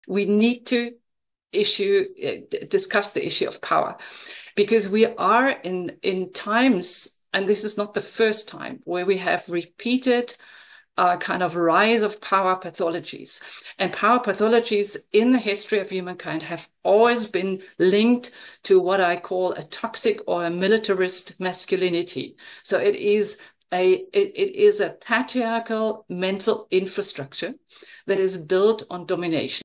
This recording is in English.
we need to discuss the issue of power, because we are in times, and this is not the first time, where we have repeated kind of rise of power pathologies. And power pathologies in the history of humankind have always been linked to what I call a toxic or a militarist masculinity. So it is a patriarchal mental infrastructure that is built on domination.